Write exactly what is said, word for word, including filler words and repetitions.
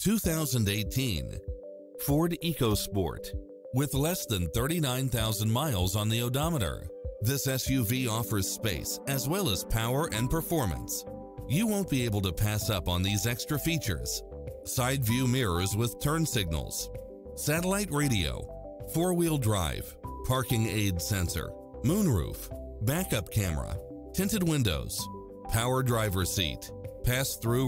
two thousand eighteen Ford EcoSport. With less than thirty-nine thousand miles on the odometer, this S U V offers space as well as power and performance. You won't be able to pass up on these extra features: side view mirrors with turn signals, satellite radio, four-wheel drive, parking aid sensor, moonroof, backup camera, tinted windows, power driver seat, pass-through